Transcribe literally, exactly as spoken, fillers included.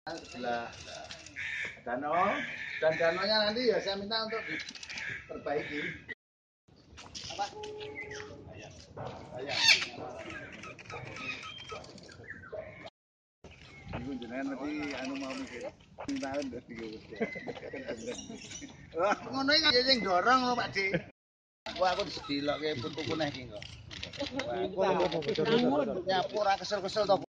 sebelah danau, dan danaunya nanti ya saya minta untuk diperbaiki. Apa? Ayam. Ayam. Ibu jenengan nanti anu mau mikir. Tahun udah tiga puluh. Wah, ngono iki sing dorong lho Pak Dik. Wah, aku disedilokke putuku neh iki kok. Wah, aku ora kesel-kesel to.